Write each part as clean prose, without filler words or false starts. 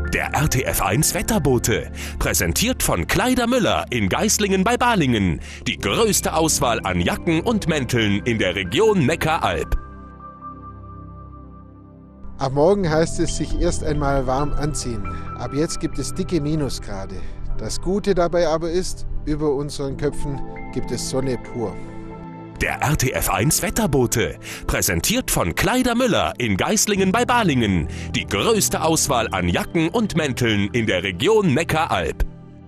Der RTF1 Wetterbote, präsentiert von Kleider Müller in Geislingen bei Balingen. Die größte Auswahl an Jacken und Mänteln in der Region Neckaralb. Ab morgen heißt es sich erst einmal warm anziehen. Ab jetzt gibt es dicke Minusgrade. Das Gute dabei aber ist, über unseren Köpfen gibt es Sonne pur. Der RTF1 Wetterbote, präsentiert von Kleider Müller in Geislingen bei Balingen. Die größte Auswahl an Jacken und Mänteln in der Region Neckaralb.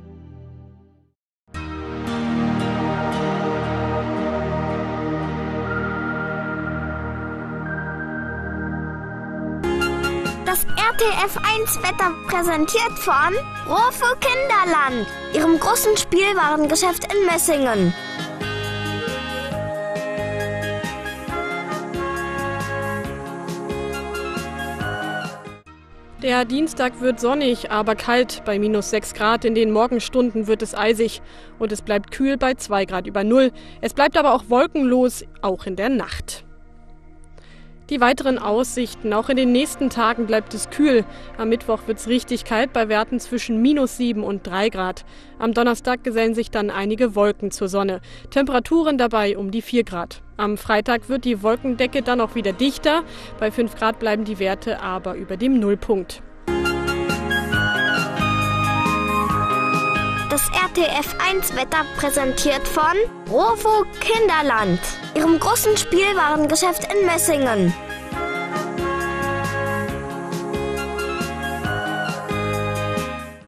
Das RTF1-Wetter präsentiert von Rofo Kinderland, ihrem großen Spielwarengeschäft in Messingen. Der Dienstag wird sonnig, aber kalt. Bei minus 6 Grad in den Morgenstunden wird es eisig und es bleibt kühl bei 2 Grad über Null. Es bleibt aber auch wolkenlos, auch in der Nacht. Die weiteren Aussichten: Auch in den nächsten Tagen bleibt es kühl. Am Mittwoch wird es richtig kalt bei Werten zwischen minus 7 und 3 Grad. Am Donnerstag gesellen sich dann einige Wolken zur Sonne. Temperaturen dabei um die 4 Grad. Am Freitag wird die Wolkendecke dann auch wieder dichter. Bei 5 Grad bleiben die Werte aber über dem Nullpunkt. Das RTF1-Wetter präsentiert von Rofo Kinderland, ihrem großen Spielwarengeschäft in Messingen.